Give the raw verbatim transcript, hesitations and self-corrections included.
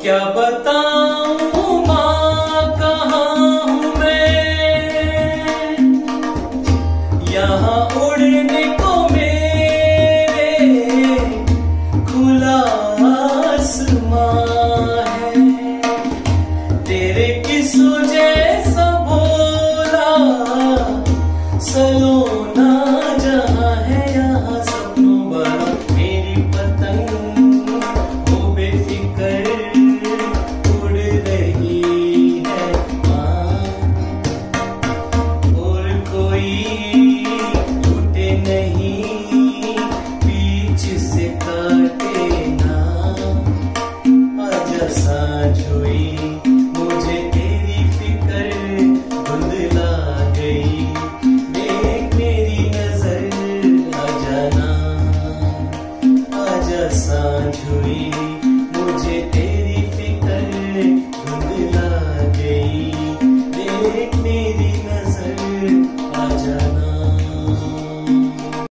क्या बताऊं माँ कहाँ हूँ मैं, यहाँ उड़ने को मेरे खुला आसमां है। तेरे किस्सों जैसा भोला सलोना जहाँ है, यहाँ सपनों बड़ा मेरी पतंग वो बेफिकर उड़ रही है माँ। और कोई टूटे नहीं बीच से काटे ना, आजा सांझ हुई